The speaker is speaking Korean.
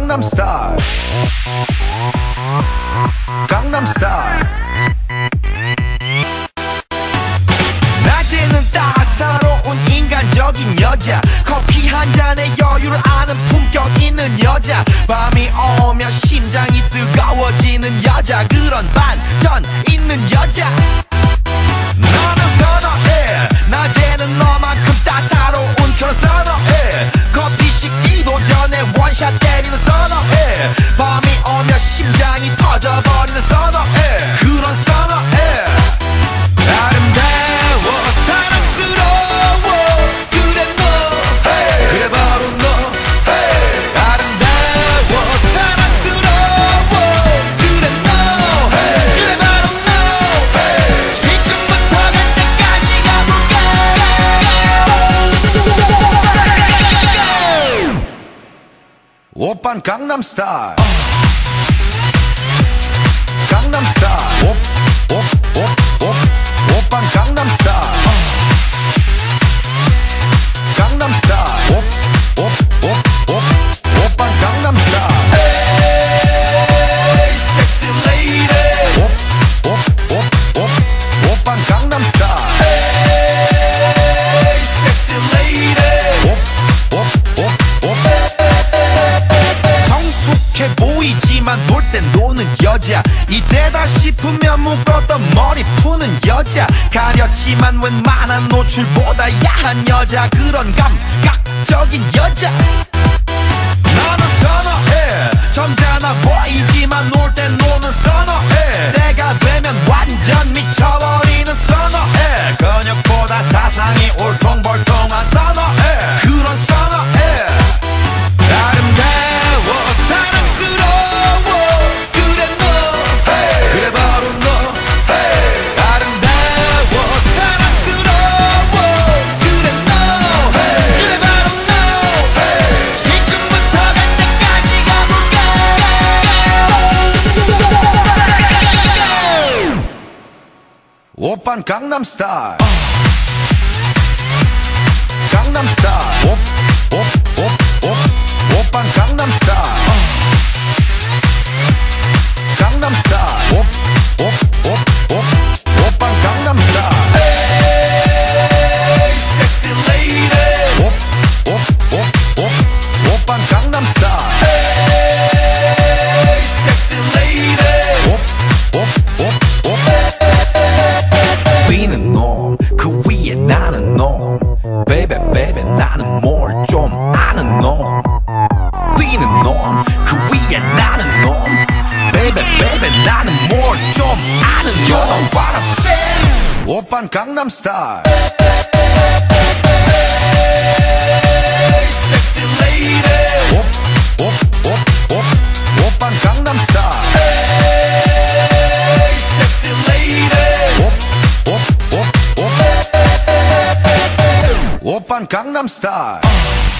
Gangnam Style. Gangnam Style. 낮에는 따사로운 인간적인 여자, 커피 한 잔에 여유를 아는 품격 있는 여자, 밤이 오면 심장이 뜨거워지는 여자, 그런 반전 있는 여자. 너는 선호해, 낮에는 너만큼 따사로운 그런 선호해, 커피 식기도 전에 원샷 때리는 선호해, 밤이 오면 심장이 터져버리는 선호해, 그런 선호해. 아름다워 사랑스러워 그래 너, hey. 그래 바로 너, hey. 아름다워 사랑스러워 그래 너, hey. 그래 바로 너, hey. 지금부터 갈 때까지 가볼까. 오빤 강남 스타일. 강남 스타일. 오빤 강남 스타일. 강남 스타일. 오빤 강남 스타일. Hey, sexy lady. 오빤 강남 스타일. Hey, sexy lady. 성숙해 보이지만 놀 땐 노는 여자, 이때다 싶으면 묶었던 머리 푸는 여자, 가렸지만 웬만한 노출보다 야한 여자, 그런 감각적인 여자. 나는 선호해, 점잖아 보이지만 놀 땐 노는 선호해, 내가 되면 완전 미쳐버리는 선호해, 근육보다 사상이 울퉁불퉁한 선호해, 그런 선호해. 아름다워 사랑스러워 그래 너, hey. 그래 바로 너, hey. 아름다워 사랑스러워 그래 너, hey. 그래 바로 너, hey. 지금부터 갈 때까지 가볼까. 오빤 강남 스타일. 강남 스타일. 오빤 강남 스타일. 강남 스타일. 오빤 강남 스타일. Hey, sexy lady. 오빤 강남 스타일. Hey, sexy lady. 위는 놈, 그 위에 나는 놈, baby baby 나는 뭘 좀 아는 놈. 위는 놈, 그 위에 나는 놈, baby baby 나는 뭘 좀 아는 놈. You know what I'm saying? 오빤 강남 스타일. Hey, sexy lady. 오빤 강남 스타일. Hey, sexy lady. 오빤 강남 스타일.